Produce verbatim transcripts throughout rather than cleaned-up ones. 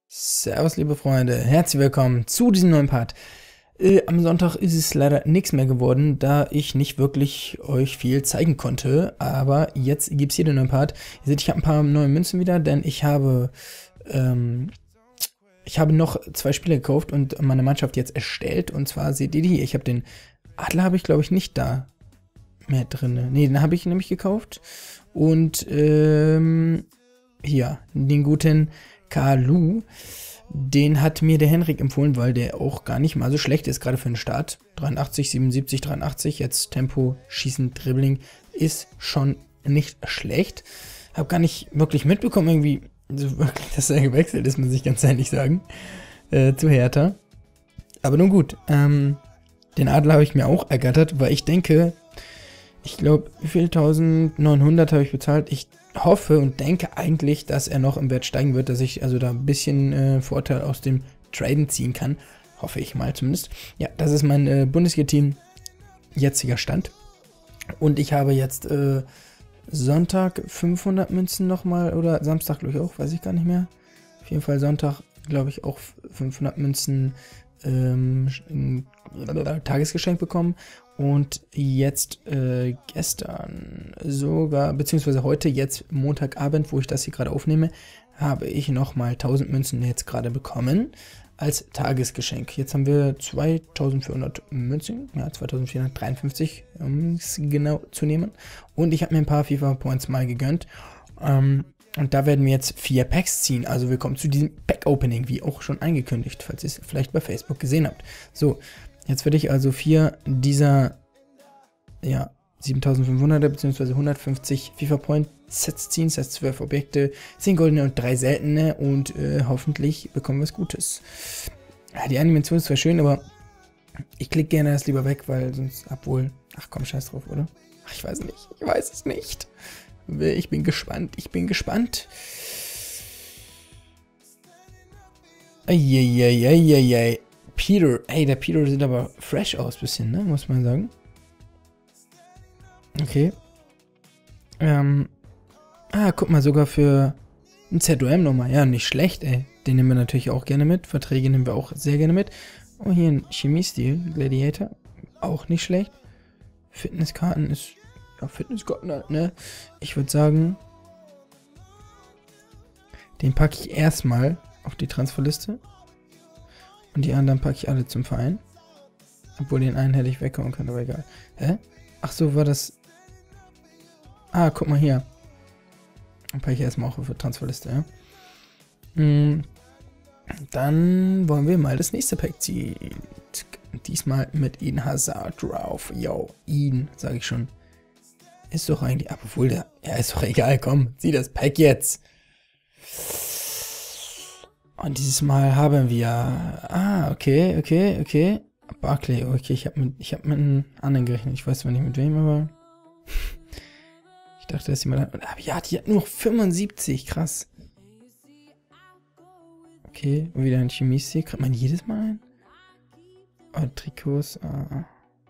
Servus, liebe Freunde, herzlich willkommen zu diesem neuen Part. Äh, am Sonntag ist es leider nichts mehr geworden, da ich nicht wirklich euch viel zeigen konnte. Aber jetzt gibt es hier den neuen Part. Ihr seht, ich habe ein paar neue Münzen wieder, denn ich habe, ähm, ich habe noch zwei Spiele gekauft und meine Mannschaft jetzt erstellt. Und zwar seht ihr die hier. Ich habe den Adler, habe ich glaube ich nicht da mehr drin. Ne, den habe ich nämlich gekauft. Und ähm, hier, den guten Kalu, den hat mir der Henrik empfohlen, weil der auch gar nicht mal so schlecht ist, gerade für den Start. dreiundachtzig, siebenundsiebzig, dreiundachtzig, jetzt Tempo, Schießen, Dribbling ist schon nicht schlecht. Hab gar nicht wirklich mitbekommen, irgendwie, so wirklich, dass er gewechselt ist, muss ich ganz ehrlich sagen, äh, zu Hertha. Aber nun gut, ähm, den Adler habe ich mir auch ergattert, weil ich denke, ich glaube, wie viel? neunzehnhundert habe ich bezahlt. Ich hoffe und denke eigentlich, dass er noch im Wert steigen wird, dass ich also da ein bisschen äh, Vorteil aus dem Traden ziehen kann. Hoffe ich mal zumindest. Ja, das ist mein äh, Bundesliga-Team jetziger Stand. Und ich habe jetzt äh, Sonntag fünfhundert Münzen nochmal oder Samstag glaube ich auch, weiß ich gar nicht mehr. Auf jeden Fall Sonntag glaube ich auch fünfhundert Münzen ähm, Tagesgeschenk bekommen. Und jetzt äh, gestern sogar, beziehungsweise heute, jetzt Montagabend, wo ich das hier gerade aufnehme, habe ich nochmal tausend Münzen jetzt gerade bekommen als Tagesgeschenk. Jetzt haben wir zweitausendvierhundert Münzen, ja, zweitausendvierhundertdreiundfünfzig, um es genau zu nehmen. Und ich habe mir ein paar FIFA Points mal gegönnt. Ähm, und da werden wir jetzt vier Packs ziehen. Also willkommen zu diesem Pack-Opening, wie auch schon angekündigt, falls ihr es vielleicht bei Facebook gesehen habt. So. Jetzt werde ich also vier dieser, ja, siebentausendfünfhunderter bzw. hundertfünfzig FIFA Point Sets ziehen. Das heißt zwölf Objekte, zehn goldene und drei seltene und äh, hoffentlich bekommen wir was Gutes. Ja, die Animation ist zwar schön, aber ich klicke gerne das lieber weg, weil sonst, obwohl, ach komm, scheiß drauf, oder? Ach, ich weiß nicht, ich weiß es nicht. Ich bin gespannt, ich bin gespannt. Eieieiei. Peter, ey, der Peter sieht aber fresh aus, bisschen, ne, muss man sagen. Okay. Ähm. Ah, guck mal, sogar für ein Z O M nochmal. Ja, nicht schlecht, ey. Den nehmen wir natürlich auch gerne mit. Verträge nehmen wir auch sehr gerne mit. Oh, hier ein Chemiestil, Gladiator. Auch nicht schlecht. Fitnesskarten ist, ja, Fitnesskarten halt, ne. Ich würde sagen, den packe ich erstmal auf die Transferliste. Und die anderen packe ich alle zum Verein. Obwohl den einen hätte ich wegkommen können, aber egal. Hä? Ach so, war das... Ah, guck mal hier. Dann packe ich erstmal auch auf die Transferliste, ja. Hm. Dann wollen wir mal das nächste Pack ziehen. Diesmal mit Eden Hazard drauf. Yo, Eden, sage ich schon. Ist doch eigentlich... Obwohl, der... Ja, ist doch egal, komm. Zieh das Pack jetzt. Und dieses Mal haben wir... Ah, okay, okay, okay. Barclay, okay, ich habe mit, ich hab mit einem anderen gerechnet. Ich weiß zwar nicht mit wem, aber... ich dachte, dass jemand... Aber ja, die hat nur noch fünfundsiebzig, krass. Okay, und wieder ein Chemie-Stil. Kriegt man jedes Mal ein? Oh, Trikots, ah.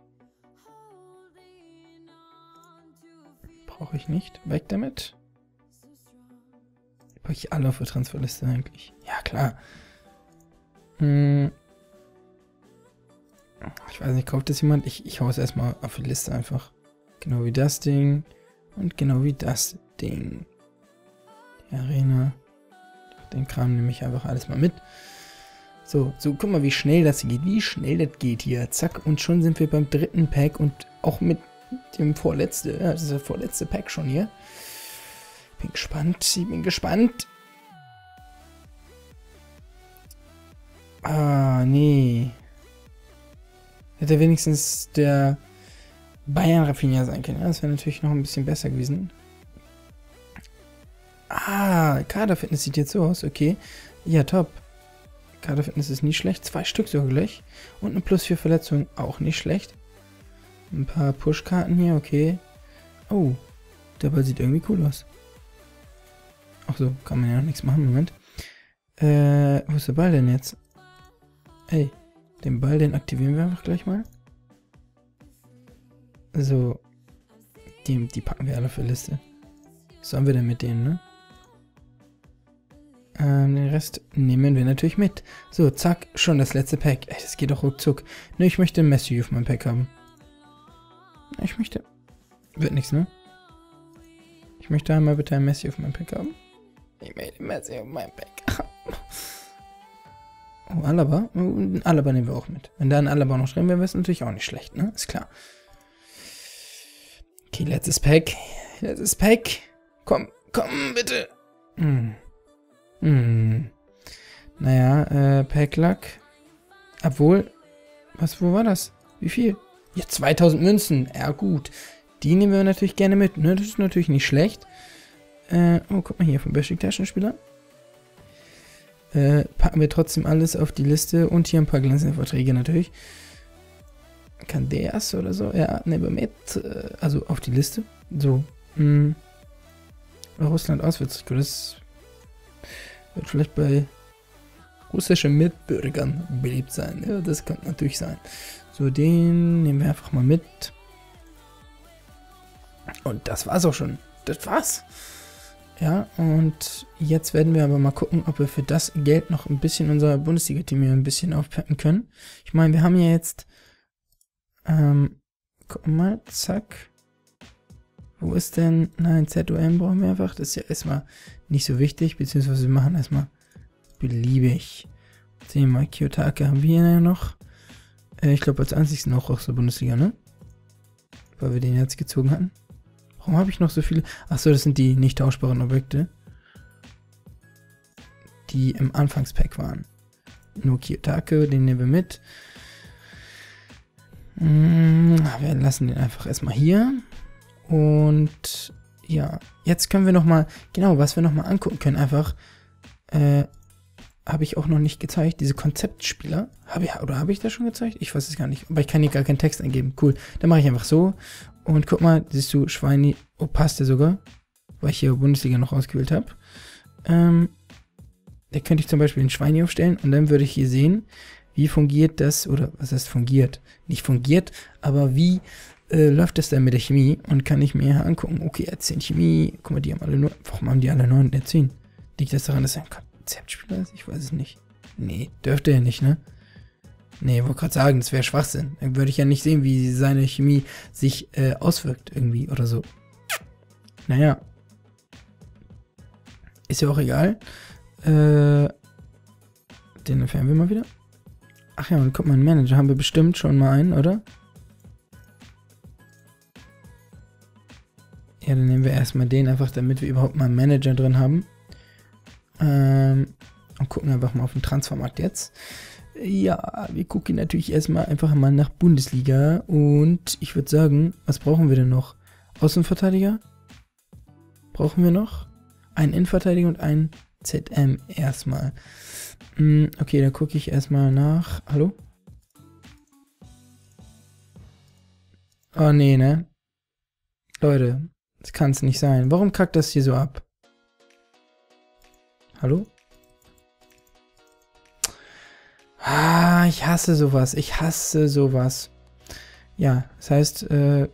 Brauche ich nicht. Weg damit. Packe ich alle auf der Transferliste eigentlich. Ja, klar. Hm. Ich weiß nicht, kauft das jemand? Ich, ich hau es erstmal auf die Liste einfach. Genau wie das Ding. Und genau wie das Ding. Die Arena. Den Kram nehme ich einfach alles mal mit. So, so, guck mal, wie schnell das geht. Wie schnell das geht hier. Zack, und schon sind wir beim dritten Pack und auch mit dem vorletzte. Ja, das ist der vorletzte Pack schon hier. Bin gespannt, ich bin gespannt. Ah, nee. Hätte wenigstens der Bayern Rafinha sein können. Ja, das wäre natürlich noch ein bisschen besser gewesen. Ah, Kaderfitness sieht jetzt so aus, okay. Ja, top. Kaderfitness ist nicht schlecht. Zwei Stück sogar gleich. Und eine Plus vier Verletzung auch nicht schlecht. Ein paar Pushkarten hier, okay. Oh, der Ball sieht irgendwie cool aus. Ach so, kann man ja noch nichts machen, Moment. Äh, wo ist der Ball denn jetzt? Ey, den Ball, den aktivieren wir einfach gleich mal. So, die, die packen wir alle für Liste. Was sollen wir denn mit denen, ne? Ähm, den Rest nehmen wir natürlich mit. So, zack, schon das letzte Pack. Ey, das geht doch ruckzuck. Ne, ich möchte Messi auf meinem Pack haben. Ich möchte... Wird nichts, ne? Ich möchte einmal bitte ein Messi auf meinem Pack haben. Ich möchte Messi auf meinem Pack haben. Oh, Alaba. Oh, Alaba nehmen wir auch mit. Wenn da ein Alaba noch drin wäre, wäre es natürlich auch nicht schlecht, ne? Ist klar. Okay, letztes Pack. Letztes Pack. Komm, komm, bitte. Hm. Hm. Naja, äh, Pack-Luck. Obwohl, was, wo war das? Wie viel? Ja, zweitausend Münzen. Ja, gut. Die nehmen wir natürlich gerne mit, ne? Das ist natürlich nicht schlecht. Äh, oh, guck mal hier, vom Basic-Taschenspieler. Äh, packen wir trotzdem alles auf die Liste. Und hier ein paar glänzende Verträge natürlich. Candeas oder so. Ja, nehmen wir mit. Äh, also auf die Liste. So. Mh. Russland Auswärtstrikot. Das wird vielleicht bei russischen Mitbürgern beliebt sein. Ja, das kann natürlich sein. So, den nehmen wir einfach mal mit. Und das war's auch schon. Das war's. Ja, und jetzt werden wir aber mal gucken, ob wir für das Geld noch ein bisschen unser Bundesliga-Team hier ein bisschen aufpeppen können. Ich meine, wir haben ja jetzt ähm, gucken wir mal, zack. Wo ist denn, nein, Z O M brauchen wir einfach. Das ist ja erstmal nicht so wichtig, beziehungsweise wir machen erstmal beliebig. Sehen wir mal, Kiyotake haben wir ja noch. Äh, ich glaube als einzigsten auch aus der Bundesliga, ne? Weil wir den jetzt gezogen hatten. Warum habe ich noch so viele? Achso, das sind die nicht tauschbaren Objekte, die im Anfangspack waren. Nur Kiyotake, den nehmen wir mit. Wir lassen den einfach erstmal hier. Und ja, jetzt können wir nochmal, genau, was wir nochmal angucken können, einfach, äh, habe ich auch noch nicht gezeigt, diese Konzeptspieler. Habe ich, oder habe ich das schon gezeigt? Ich weiß es gar nicht, aber ich kann hier gar keinen Text eingeben. Cool, dann mache ich einfach so. Und guck mal, siehst du, Schweini, oh, passt der sogar, weil ich hier Bundesliga noch ausgewählt habe. Ähm, da könnte ich zum Beispiel den Schweini aufstellen und dann würde ich hier sehen, wie fungiert das, oder was heißt fungiert? Nicht fungiert, aber wie äh, läuft das denn mit der Chemie? Und kann ich mir angucken, okay, er hat zehn Chemie, guck mal, die haben alle nur, warum haben die alle neun und er zehn? Liegt das daran, dass er ein Konzeptspieler ist? Ich weiß es nicht. Nee, dürfte er nicht, ne? Nee, wollte gerade sagen, das wäre Schwachsinn. Dann würde ich ja nicht sehen, wie seine Chemie sich äh, auswirkt irgendwie oder so. Naja. Ist ja auch egal. Äh, den entfernen wir mal wieder. Ach ja, und guck mal, einen Manager haben wir bestimmt schon mal einen, oder? Ja, dann nehmen wir erstmal den einfach, damit wir überhaupt mal einen Manager drin haben. Ähm, und gucken einfach mal auf den Transfermarkt jetzt. Ja, wir gucken natürlich erstmal einfach mal nach Bundesliga. Und ich würde sagen, was brauchen wir denn noch? Außenverteidiger? Brauchen wir noch? Einen Innenverteidiger und einen Z M erstmal. Hm, okay, dann gucke ich erstmal nach. Hallo? Oh nee, ne? Leute, das kann es nicht sein. Warum kackt das hier so ab? Hallo? Ah, ich hasse sowas. Ich hasse sowas. Ja, das heißt, äh,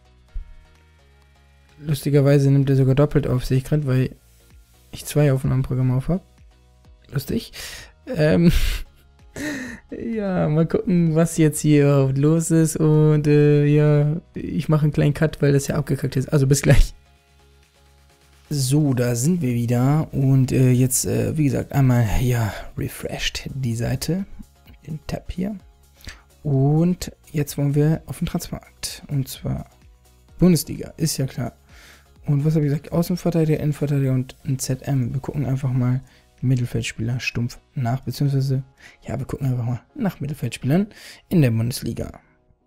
lustigerweise nimmt er sogar doppelt auf, sehe ich gerade, weil ich zwei Aufnahmeprogramme auf habe. Lustig. Ähm, ja, mal gucken, was jetzt hier los ist. Und äh, ja, ich mache einen kleinen Cut, weil das ja abgekackt ist. Also bis gleich. So, da sind wir wieder. Und äh, jetzt, äh, wie gesagt, einmal, ja, refreshed die Seite. Den Tab hier. Und jetzt wollen wir auf den Transfermarkt. Und zwar Bundesliga, ist ja klar. Und was habe ich gesagt? Außenverteidiger, Innenverteidiger und ein Z M. Wir gucken einfach mal Mittelfeldspieler stumpf nach, beziehungsweise, ja, wir gucken einfach mal nach Mittelfeldspielern in der Bundesliga.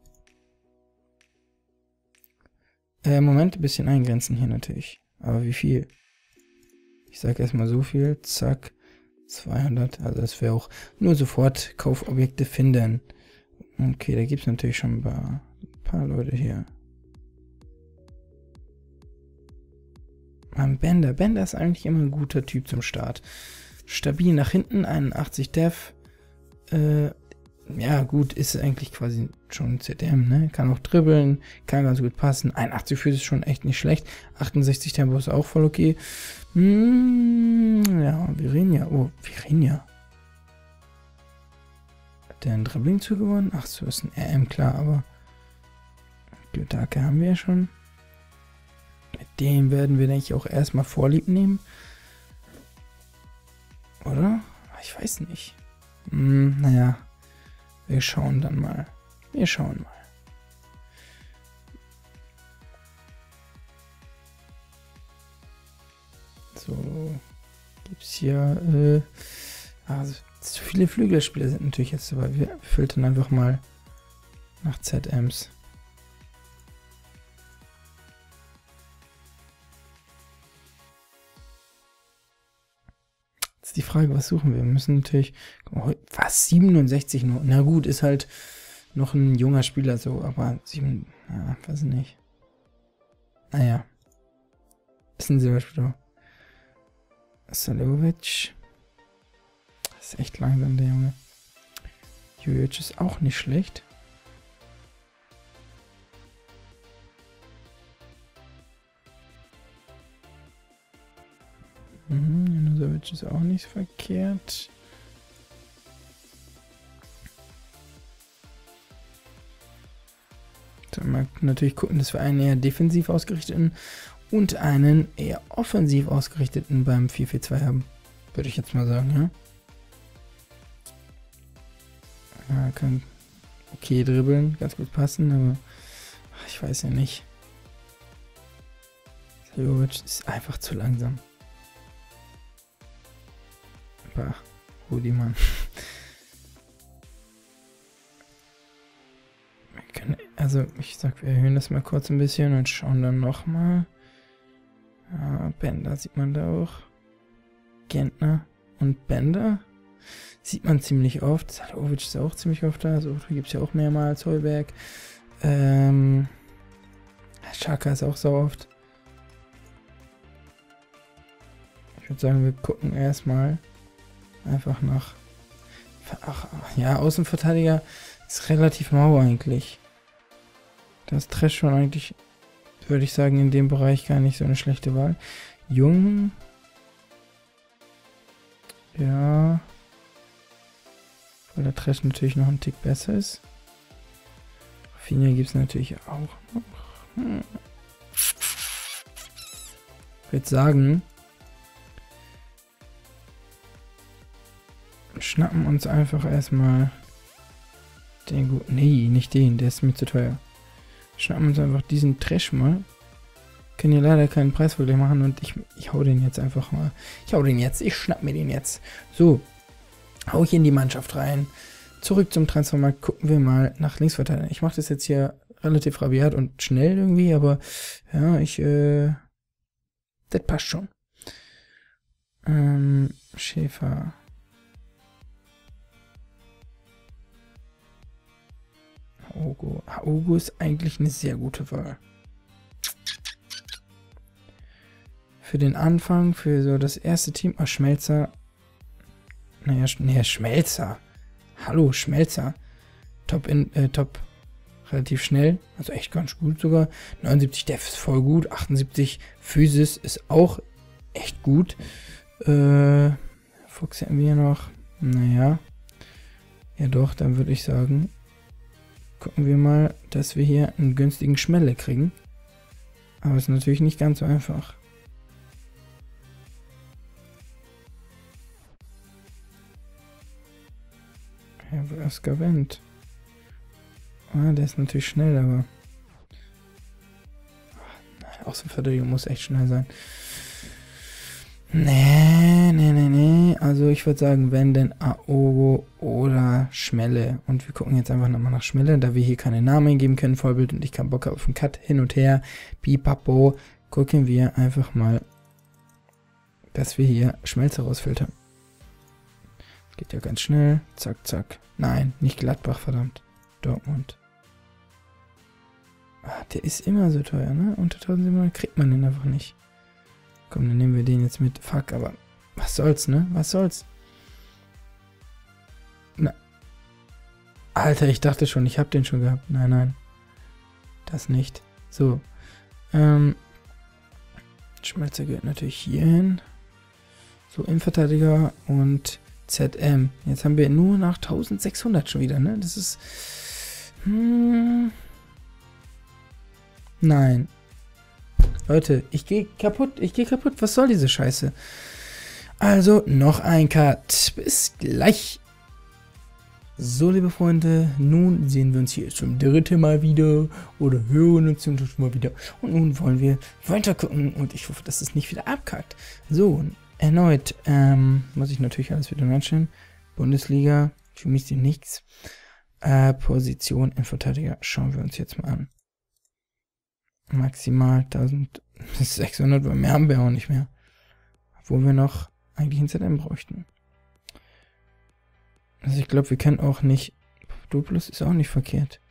Äh, Moment, ein bisschen eingrenzen hier natürlich. Aber wie viel? Ich sage erstmal so viel, zack, zweihundert, also das wäre auch nur sofort Kaufobjekte finden. Okay, da gibt es natürlich schon ein paar, ein paar Leute hier. Mann, Bender. Bender ist eigentlich immer ein guter Typ zum Start. Stabil nach hinten, einundachtzig Def. Äh, ja gut, ist eigentlich quasi schon Z M, ne? Kann auch dribbeln, kann ganz gut passen. einundachtzig Füße ist schon echt nicht schlecht. achtundsechzig Tempo ist auch voll okay. Hm, ja, Virinja. Oh, Virinja. Hat der einen Dribbling zugewonnen? Ach so, ist ein R M, klar, aber Gyötake haben wir ja schon. Mit dem werden wir, denke ich, auch erstmal Vorlieb nehmen. Oder? Ich weiß nicht. Hm, naja. Wir schauen dann mal. Wir schauen mal. So. Gibt's hier, äh, also, zu viele Flügelspieler sind natürlich jetzt dabei. Wir filtern einfach mal nach Z Ms. Jetzt die Frage, was suchen wir? Wir müssen natürlich, was, siebenundsechzig nur? Na gut, ist halt noch ein junger Spieler so, aber sieben, ja, weiß nicht. Naja. Ist ein Silberspieler. Salovic. Das ist echt langsam, der Junge. Jujic ist auch nicht schlecht. Mhm, Janusovic ist auch nicht verkehrt. Dann mal natürlich gucken, dass wir einen eher defensiv ausgerichteten und einen eher offensiv ausgerichteten beim vier vier zwei haben. Würde ich jetzt mal sagen, ja. Ja, kann okay dribbeln, ganz gut passen, aber ach, ich weiß ja nicht. Jovic ist einfach zu langsam. Bah, Rudi, Mann. Wir können, also, ich sag, wir erhöhen das mal kurz ein bisschen und schauen dann nochmal. Ja, Bender sieht man da auch. Gentner und Bender sieht man ziemlich oft. Salovic ist auch ziemlich oft da. So gibt es ja auch mehrmals. Heuberg. Ähm, Xhaka ist auch so oft. Ich würde sagen, wir gucken erstmal einfach nach. Ach, ja, Außenverteidiger ist relativ mau eigentlich. Das Trash schon eigentlich, würde ich sagen, in dem Bereich gar nicht so eine schlechte Wahl. Jung. Ja. Weil der Trash natürlich noch ein Tick besser ist. Rafinha gibt es natürlich auch noch. Hm. Ich würde sagen, schnappen uns einfach erstmal den guten. Nee, nicht den, der ist mir zu teuer. Schnappen uns einfach diesen Trash mal. Können hier leider keinen Preisvergleich machen und ich, ich hau den jetzt einfach mal. Ich hau den jetzt, ich schnapp mir den jetzt. So, hau ich in die Mannschaft rein. Zurück zum Transfermarkt, gucken wir mal nach Linksverteidiger. Ich mache das jetzt hier relativ rabiat und schnell irgendwie, aber ja, ich, äh, das passt schon. Ähm, Schäfer. Haogo. Haogo ist eigentlich eine sehr gute Wahl. Für den Anfang, für so das erste Team. Ah, Schmelzer. Naja, nee, Schmelzer. Hallo, Schmelzer. Top, in, äh, top. Relativ schnell. Also echt ganz gut sogar. neunundsiebzig Def ist voll gut. achtundsiebzig Physis ist auch echt gut. Äh, Fuchs hätten wir hier noch. Naja. Ja doch, dann würde ich sagen, gucken wir mal, dass wir hier einen günstigen Schmelle kriegen. Aber es ist natürlich nicht ganz so einfach. Ja, wo ist Gavent? Ah, der ist natürlich schnell, aber Außenverteidigung muss echt schnell sein. Nee, nee, nee, nee. Also ich würde sagen, wenn denn Aogo oder Schmelle. Und wir gucken jetzt einfach nochmal nach Schmelle, da wir hier keine Namen geben können, Vollbild, und ich keinen Bock auf einen Cut hin und her. Pipapo. Gucken wir einfach mal, dass wir hier Schmelze rausfiltern. Geht ja ganz schnell. Zack, zack. Nein, nicht Gladbach, verdammt. Dortmund. Ah, der ist immer so teuer, ne? Unter tausendsiebenhundert kriegt man den einfach nicht. Komm, dann nehmen wir den jetzt mit. Fuck, aber was soll's, ne? Was soll's? Na. Alter, ich dachte schon, ich habe den schon gehabt. Nein, nein. Das nicht. So. Ähm. Schmelzer gehört natürlich hier hin. So, Innenverteidiger und Z M. Jetzt haben wir nur nach eintausendsechshundert schon wieder, ne? Das ist... Hm, nein. Leute, ich gehe kaputt. Ich gehe kaputt. Was soll diese Scheiße? Also, noch ein Cut. Bis gleich. So, liebe Freunde, nun sehen wir uns hier zum dritten Mal wieder oder hören uns zum dritten Mal wieder. Und nun wollen wir weiter gucken und ich hoffe, dass es nicht wieder abkackt. So, erneut ähm, muss ich natürlich alles wieder einstellen. Bundesliga, für mich ist nichts. Äh, Position im Verteidiger schauen wir uns jetzt mal an. Maximal eintausendsechshundert, weil mehr haben wir auch nicht mehr. Obwohl wir noch eigentlich ein Z M bräuchten. Also ich glaube, wir können auch nicht... Papadopoulos ist auch nicht verkehrt.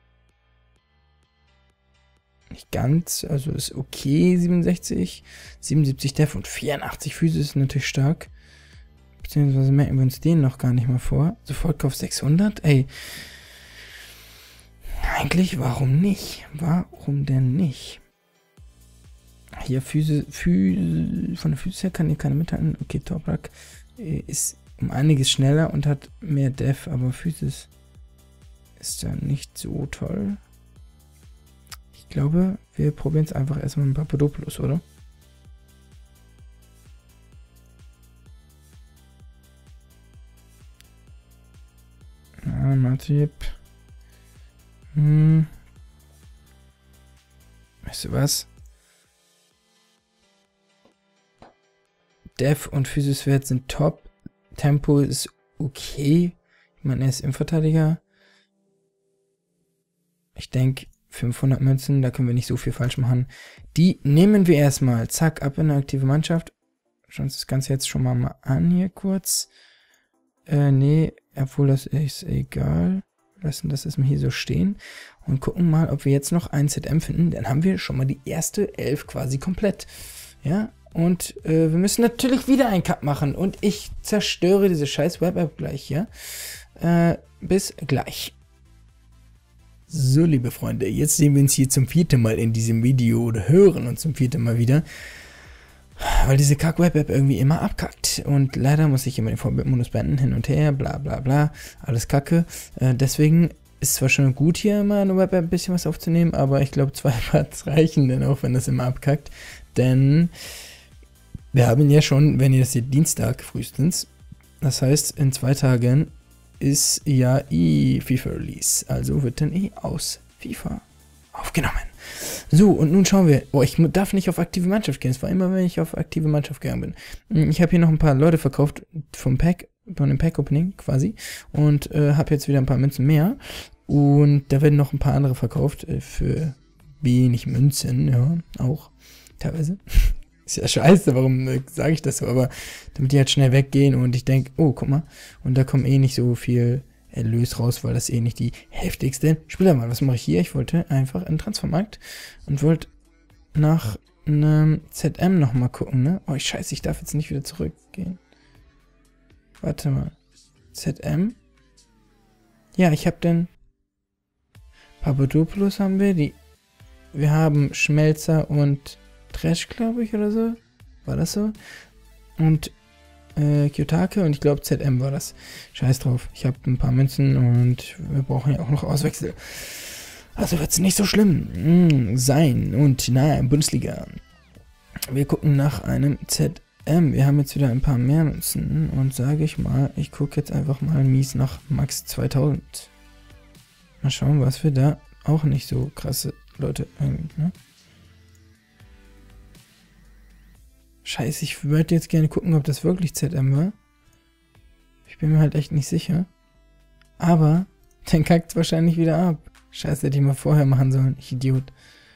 Nicht ganz, also ist okay, siebenundsechzig. siebenundsiebzig Def und vierundachtzig Füße ist natürlich stark. Beziehungsweise merken wir uns den noch gar nicht mal vor. Sofortkauf sechshundert, ey. Eigentlich, warum nicht? Warum denn nicht? Hier, Füße, Füße, von der Füße her kann hier keine mithalten. Okay, Toprak ist um einiges schneller und hat mehr Def, aber Physis ist ja nicht so toll. Ich glaube, wir probieren es einfach erstmal mit Papadopoulos, oder? Ja, Matip. Hm. Weißt du was? Def und Physis-Wert sind top. Tempo ist okay. Ich meine, er ist Innenverteidiger. Ich denke, fünfhundert Münzen, da können wir nicht so viel falsch machen. Die nehmen wir erstmal. Zack, ab in eine aktive Mannschaft. Schauen uns das Ganze jetzt schon mal, mal an hier kurz. Äh, nee, obwohl das ist egal. Lassen das erstmal hier so stehen. Und gucken mal, ob wir jetzt noch ein Z M finden. Dann haben wir schon mal die erste Elf quasi komplett. Ja, und äh, wir müssen natürlich wieder einen Cut machen. Und ich zerstöre diese scheiß Web-App gleich, ja. Äh, bis gleich. So, liebe Freunde, jetzt sehen wir uns hier zum vierten Mal in diesem Video oder hören uns zum vierten Mal wieder. Weil diese Kack-Web-App irgendwie immer abkackt. Und leider muss ich immer den Vorbildmodus beenden, hin und her, bla bla bla. Alles Kacke. Äh, deswegen ist zwar schon gut, hier immer eine Web-App ein bisschen was aufzunehmen, aber ich glaube, zwei Parts reichen dann auch, wenn das immer abkackt. Denn wir haben ja schon, wenn ihr das seht, Dienstag frühestens. Das heißt, in zwei Tagen ist ja eh FIFA-Release. Also wird dann eh aus FIFA aufgenommen. So, und nun schauen wir. Oh, ich darf nicht auf aktive Mannschaft gehen. Es war immer, wenn ich auf aktive Mannschaft gegangen bin. Ich habe hier noch ein paar Leute verkauft vom Pack, von dem Pack-Opening quasi. Und äh, habe jetzt wieder ein paar Münzen mehr. Und da werden noch ein paar andere verkauft äh, für wenig Münzen, ja, auch teilweise. Ist ja scheiße, warum äh, sage ich das so, aber damit die halt schnell weggehen und ich denke, oh, guck mal, und da kommt eh nicht so viel Erlös raus, weil das eh nicht die heftigsten Spieler waren. Was mache ich hier? Ich wollte einfach in den Transfermarkt und wollte nach einem Z M nochmal gucken, ne? Oh, scheiße, ich darf jetzt nicht wieder zurückgehen. Warte mal. Z M? Ja, ich habe den Papadopoulos haben wir, die wir haben Schmelzer und Trash, glaube ich, oder so. War das so? Und äh, Kyotake und ich glaube Z M war das. Scheiß drauf. Ich habe ein paar Münzen und wir brauchen ja auch noch Auswechsel. Also wird es nicht so schlimm mm, sein. Und na, Bundesliga. Wir gucken nach einem Z M. Wir haben jetzt wieder ein paar mehr Münzen. Und sage ich mal, ich gucke jetzt einfach mal mies nach Max zweitausend. Mal schauen, was wir da auch nicht so krasse Leute irgendwie, ne? Scheiße, ich würde jetzt gerne gucken, ob das wirklich Z M war. Ich bin mir halt echt nicht sicher. Aber dann kackt es wahrscheinlich wieder ab. Scheiße, hätte ich mal vorher machen sollen. Ich Idiot.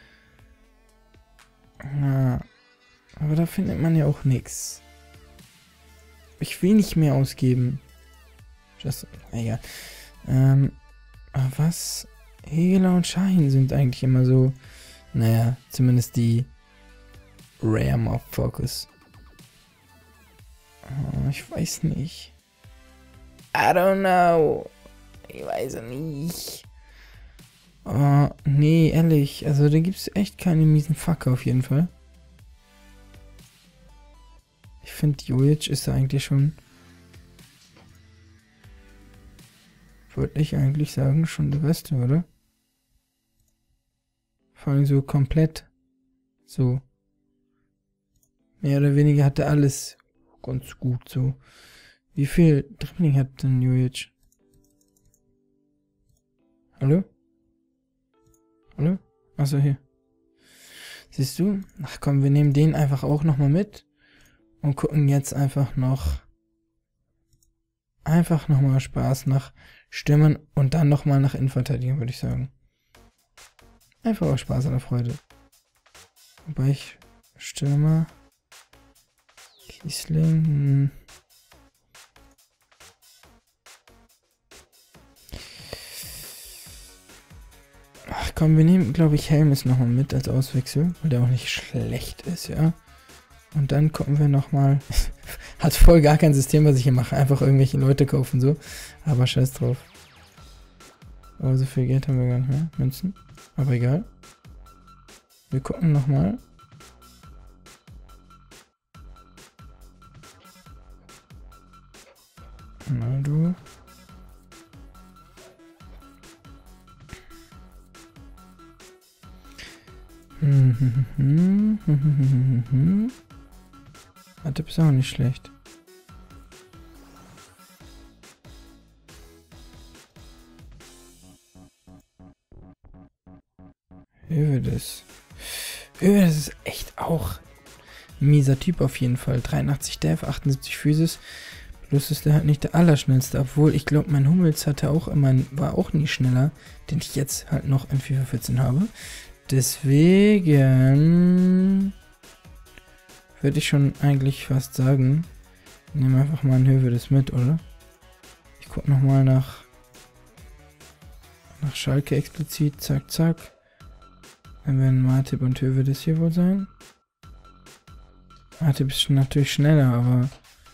Ja, aber da findet man ja auch nichts. Ich will nicht mehr ausgeben. Just, egal. Ähm, aber was? Hegler und Schein sind eigentlich immer so, naja, zumindest die Rare Mob Focus. Oh, ich weiß nicht. I don't know. Ich weiß nicht. Oh, nee, ehrlich. Also da gibt es echt keine miesen Fucker auf jeden Fall. Ich finde, Jojic ist da eigentlich schon... Würde ich eigentlich sagen, schon der Beste, oder? Vor allem so komplett. So. Mehr oder weniger hat er alles ganz gut so. Wie viel Dribbling hat denn Jojic? Hallo? Hallo? Achso, hier. Siehst du? Ach komm, wir nehmen den einfach auch nochmal mit. Und gucken jetzt einfach noch... Einfach nochmal Spaß nach Stürmern und dann nochmal nach Innenverteidigung, würde ich sagen. Einfach auch Spaß an der Freude. Wobei ich Stürmer... Kiesling... Hm. Ach komm, wir nehmen, glaube ich, Helmes nochmal mit als Auswechsel, weil der auch nicht schlecht ist, ja. Und dann gucken wir nochmal. Hat voll gar kein System, was ich hier mache. Einfach irgendwelche Leute kaufen, so. Aber scheiß drauf. Aber so viel Geld haben wir gar nicht mehr. Münzen. Aber egal. Wir gucken nochmal. Ronaldo. Hm, hm, hm, hm, hm, hm, hm. Tipp ist auch nicht schlecht. Hövedes. Hövedes ist echt auch ein mieser Typ auf jeden Fall. dreiundachtzig Dev, achtundsiebzig Physis. Plus ist der halt nicht der Allerschnellste. Obwohl, ich glaube, mein Hummels hatte auch immer, war auch nie schneller, den ich jetzt halt noch in FIFA vierzehn habe. Deswegen würde ich schon eigentlich fast sagen, nehmen einfach mal ein Hövedes mit, oder? Ich gucke nochmal nach nach Schalke explizit, zack, zack. Dann werden Matip und Hövedes hier wohl sein. Matip ist natürlich schneller, aber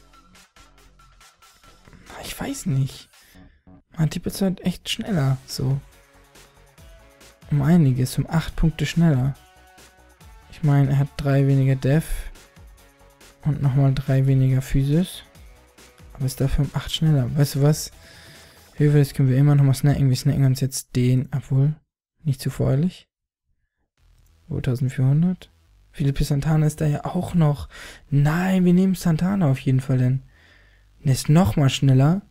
ich weiß nicht. Matip ist halt echt schneller, so. Um einiges, um acht Punkte schneller. Ich meine, er hat drei weniger Dev. Und nochmal drei weniger Physis. Aber ist dafür um acht schneller. Weißt du was? Hövedes können wir immer nochmal snacken. Wir snacken uns jetzt den, obwohl nicht zu vorherlich. zweitausendvierhundert. Felipe Santana ist da ja auch noch. Nein, wir nehmen Santana auf jeden Fall denn. Der ist nochmal schneller.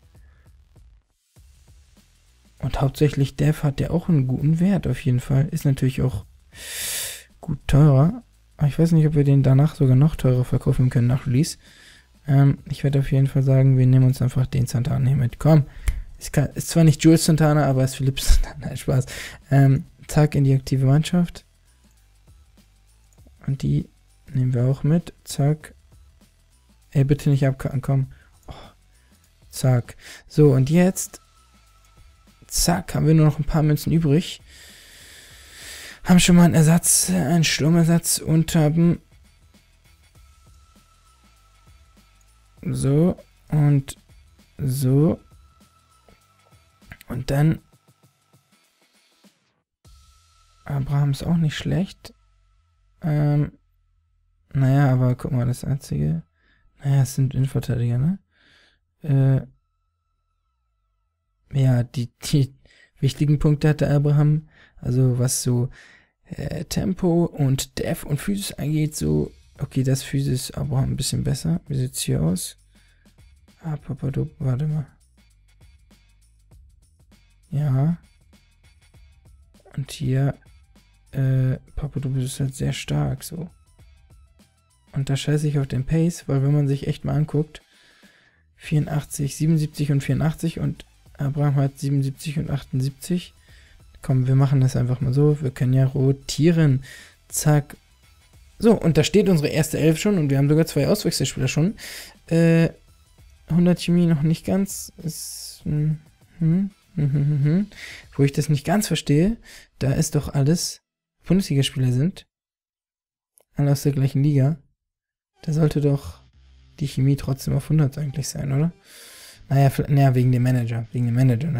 Und hauptsächlich Dev hat der auch einen guten Wert auf jeden Fall. Ist natürlich auch gut teurer. Aber ich weiß nicht, ob wir den danach sogar noch teurer verkaufen können nach Release. Ähm, ich werde auf jeden Fall sagen, wir nehmen uns einfach den Santana hier mit. Komm. Ist, kann, ist zwar nicht Jules Santana, aber ist Philipp Santana. Nein, Spaß. Ähm, zack, in die aktive Mannschaft. Und die nehmen wir auch mit. Zack. Ey, bitte nicht abkacken, komm. Oh. Zack. So, und jetzt... Zack, haben wir nur noch ein paar Münzen übrig. Haben schon mal einen Ersatz, einen Sturmersatz und haben... So. Und so. Und dann... Abraham ist auch nicht schlecht. Ähm... Naja, aber guck mal, das einzige... Naja, es sind Innenverteidiger, ne? Äh... Ja, die, die wichtigen Punkte hatte Abraham, also was so äh, Tempo und Dev und Physis angeht, so, okay, das Physis Abraham ein bisschen besser. Wie sieht's hier aus? Ah, Papadop, warte mal. Ja. Und hier, äh, Papadop ist halt sehr stark, so. Und da scheiße ich auf den Pace, weil wenn man sich echt mal anguckt, vierundachtzig, siebenundsiebzig und vierundachtzig und Abraham hat siebenundsiebzig und achtundsiebzig. Komm, wir machen das einfach mal so. Wir können ja rotieren. Zack. So, und da steht unsere erste Elf schon und wir haben sogar zwei Auswechselspieler schon. Äh, hundert Chemie noch nicht ganz. Ist, hm, hm, hm, hm, hm. Wo ich das nicht ganz verstehe, da ist doch alles Bundesligaspieler sind. Alle aus der gleichen Liga. Da sollte doch die Chemie trotzdem auf hundert eigentlich sein, oder? Naja, naja, wegen dem Manager. Wegen dem Manager natürlich.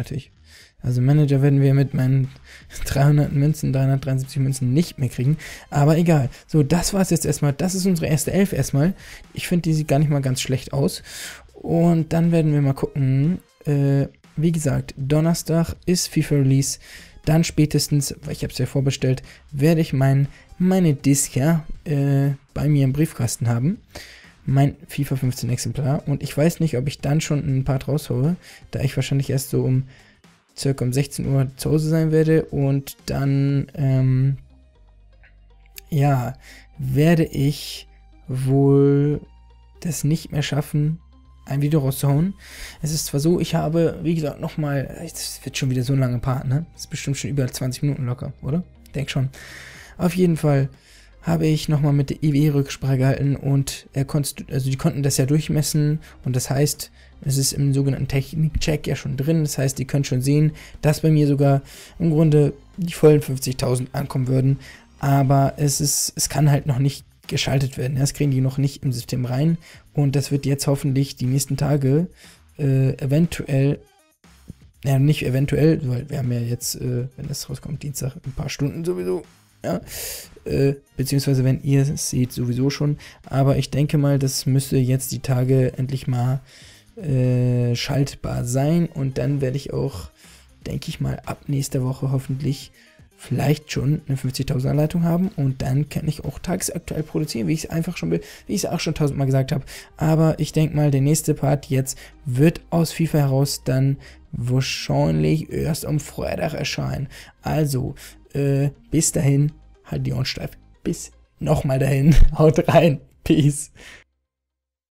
Also Manager werden wir mit meinen dreihundert Münzen, dreihundertdreiundsiebzig Münzen nicht mehr kriegen. Aber egal. So, das war es jetzt erstmal. Das ist unsere erste Elf erstmal. Ich finde, die sieht gar nicht mal ganz schlecht aus. Und dann werden wir mal gucken. Äh, wie gesagt, Donnerstag ist FIFA Release. Dann spätestens, weil ich habe es ja vorbestellt, werde ich mein, meine Disc ja äh, bei mir im Briefkasten haben. Mein FIFA fünfzehn Exemplar. Und ich weiß nicht, ob ich dann schon ein Part raushole, da ich wahrscheinlich erst so um circa um sechzehn Uhr zu Hause sein werde. Und dann, ähm, ja, werde ich wohl das nicht mehr schaffen, ein Video rauszuhauen. Es ist zwar so, ich habe, wie gesagt, nochmal, es wird schon wieder so ein langer Part, ne? Das ist bestimmt schon über zwanzig Minuten locker, oder? Denk schon. Auf jeden Fall habe ich nochmal mit der I W E-Rücksprache gehalten und er konnte, also die konnten das ja durchmessen und das heißt, es ist im sogenannten Technik-Check ja schon drin, das heißt, die können schon sehen, dass bei mir sogar im Grunde die vollen fünfzigtausend ankommen würden, aber es ist, es kann halt noch nicht geschaltet werden. Das kriegen die noch nicht im System rein und das wird jetzt hoffentlich die nächsten Tage äh, eventuell, ja nicht eventuell, weil wir haben ja jetzt, äh, wenn das rauskommt, Dienstag, ein paar Stunden sowieso, ja, äh, beziehungsweise wenn ihr es seht, sowieso schon, aber ich denke mal, das müsste jetzt die Tage endlich mal äh, schaltbar sein und dann werde ich auch, denke ich mal, ab nächster Woche hoffentlich vielleicht schon eine fünfzigtausender Leitung haben und dann kann ich auch tagesaktuell produzieren, wie ich es einfach schon, wie ich es auch schon tausendmal gesagt habe. Aber ich denke mal, der nächste Part jetzt wird aus FIFA heraus dann wahrscheinlich erst am Freitag erscheinen. Also, äh, bis dahin, halt die Ohren steif. Bis nochmal dahin. Haut rein. Peace.